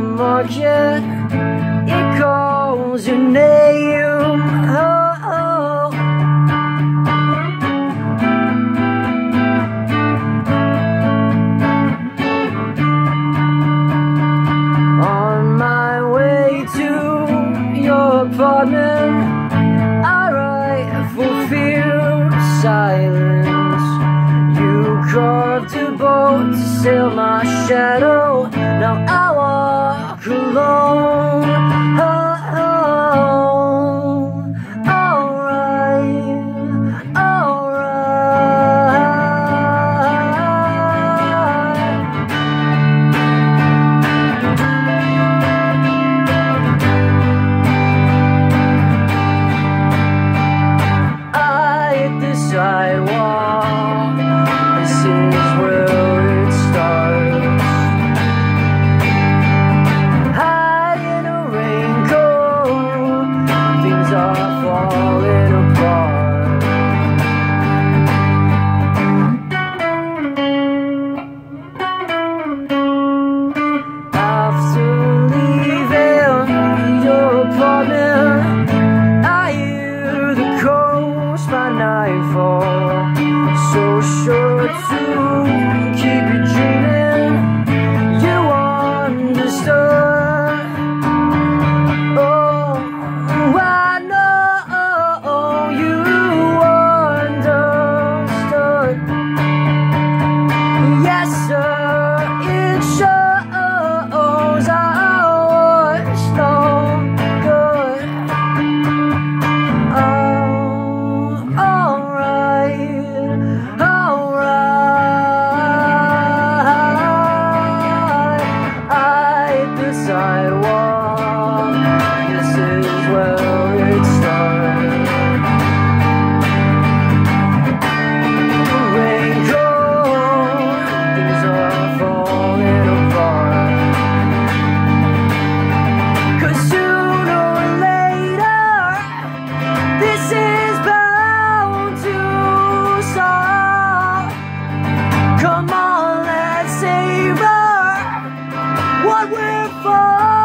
market, it calls your name. Oh, oh. On my way to your apartment, I write for fear of silence. You carved a boat to sail my shadow. Now I walk alone. Oh, oh. Alright, alright. I hit the sidewalk. This is where it starts. Hide in a raincoat, things are falling apart. After leaving your apartment, I hear the coast by nightfall. So sure to keep you dreaming. You understood. Oh, I know you understood. Yes, sir, it shows I was no good. Oh, alright, alright. I hit the sidewalk. This is where it starts. Raincoat, things are falling apart. 'Cause sooner or later, this is bound to solve. Come on, let's savor what we're for.